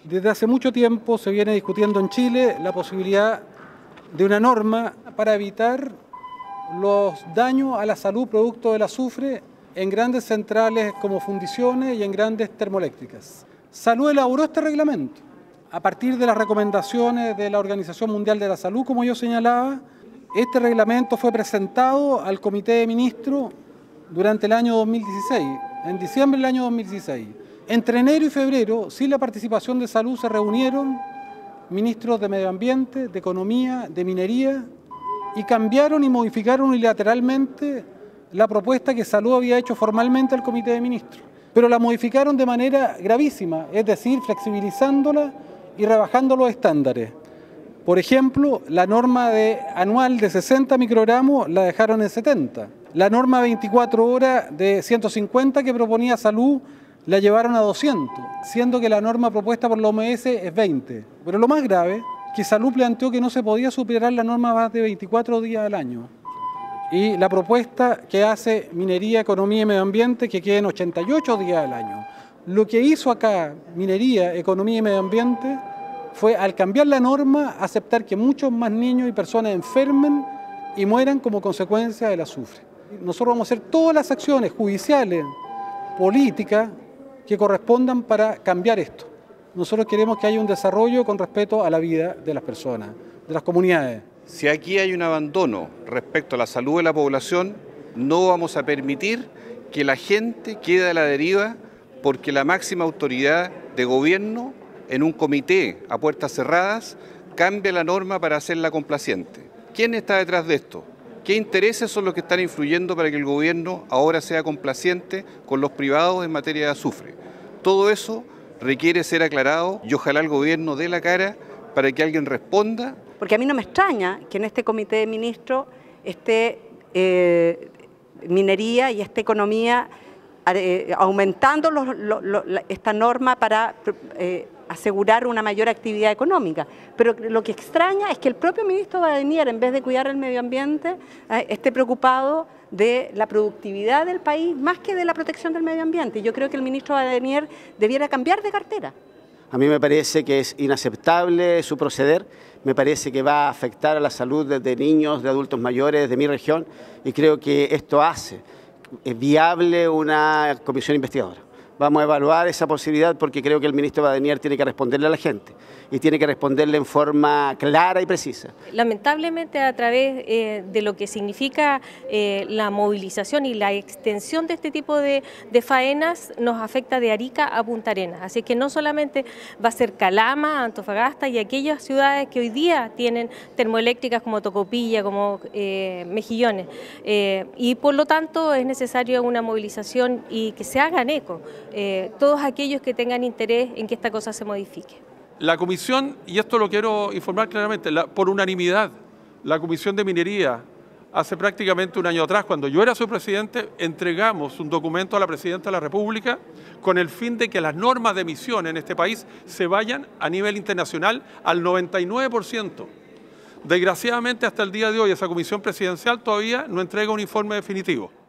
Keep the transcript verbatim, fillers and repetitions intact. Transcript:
Desde hace mucho tiempo se viene discutiendo en Chile la posibilidad de una norma para evitar los daños a la salud producto del azufre en grandes centrales como fundiciones y en grandes termoeléctricas. Salud elaboró este reglamento a partir de las recomendaciones de la Organización Mundial de la Salud, como yo señalaba. Este reglamento fue presentado al Comité de Ministros durante el año dos mil dieciséis, en diciembre del año dos mil dieciséis. Entre enero y febrero, sin la participación de Salud, se reunieron ministros de Medio Ambiente, de Economía, de Minería, y cambiaron y modificaron unilateralmente la propuesta que Salud había hecho formalmente al Comité de Ministros. Pero la modificaron de manera gravísima, es decir, flexibilizándola y rebajando los estándares. Por ejemplo, la norma de, anual de sesenta microgramos la dejaron en setenta. La norma veinticuatro horas de ciento cincuenta que proponía Salud la llevaron a doscientos, siendo que la norma propuesta por la O M S es veinte. Pero lo más grave, que Salud planteó que no se podía superar la norma más de veinticuatro días al año. Y la propuesta que hace Minería, Economía y Medio Ambiente que queden ochenta y ocho días al año. Lo que hizo acá Minería, Economía y Medio Ambiente fue, al cambiar la norma, aceptar que muchos más niños y personas enfermen y mueran como consecuencia del azufre. Nosotros vamos a hacer todas las acciones judiciales, políticas, que correspondan para cambiar esto. Nosotros queremos que haya un desarrollo con respeto a la vida de las personas, de las comunidades. Si aquí hay un abandono respecto a la salud de la población, no vamos a permitir que la gente quede a la deriva porque la máxima autoridad de gobierno, en un comité a puertas cerradas, cambia la norma para hacerla complaciente. ¿Quién está detrás de esto? ¿Qué intereses son los que están influyendo para que el gobierno ahora sea complaciente con los privados en materia de azufre? Todo eso requiere ser aclarado y ojalá el gobierno dé la cara para que alguien responda. Porque a mí no me extraña que en este comité de ministros esté eh, minería y esté economía eh, aumentando los, lo, lo, esta norma para eh, asegurar una mayor actividad económica. Pero lo que extraña es que el propio ministro Badenier, en vez de cuidar el medio ambiente, eh, esté preocupado de la productividad del país más que de la protección del medio ambiente. Yo creo que el ministro Badenier debiera cambiar de cartera. A mí me parece que es inaceptable su proceder, me parece que va a afectar a la salud de niños, de adultos mayores de mi región, y creo que esto hace viable una comisión investigadora. Vamos a evaluar esa posibilidad porque creo que el ministro Badenier tiene que responderle a la gente y tiene que responderle en forma clara y precisa. Lamentablemente, a través eh, de lo que significa eh, la movilización y la extensión de este tipo de, de faenas, nos afecta de Arica a Punta Arenas. Así que no solamente va a ser Calama, Antofagasta y aquellas ciudades que hoy día tienen termoeléctricas como Tocopilla, como eh, Mejillones. Eh, y por lo tanto es necesaria una movilización y que se hagan eco eh, todos aquellos que tengan interés en que esta cosa se modifique. La comisión, y esto lo quiero informar claramente, la, por unanimidad, la Comisión de Minería, hace prácticamente un año atrás, cuando yo era su presidente, entregamos un documento a la Presidenta de la República con el fin de que las normas de emisión en este país se vayan a nivel internacional al noventa y nueve por ciento. Desgraciadamente, hasta el día de hoy, esa comisión presidencial todavía no entrega un informe definitivo.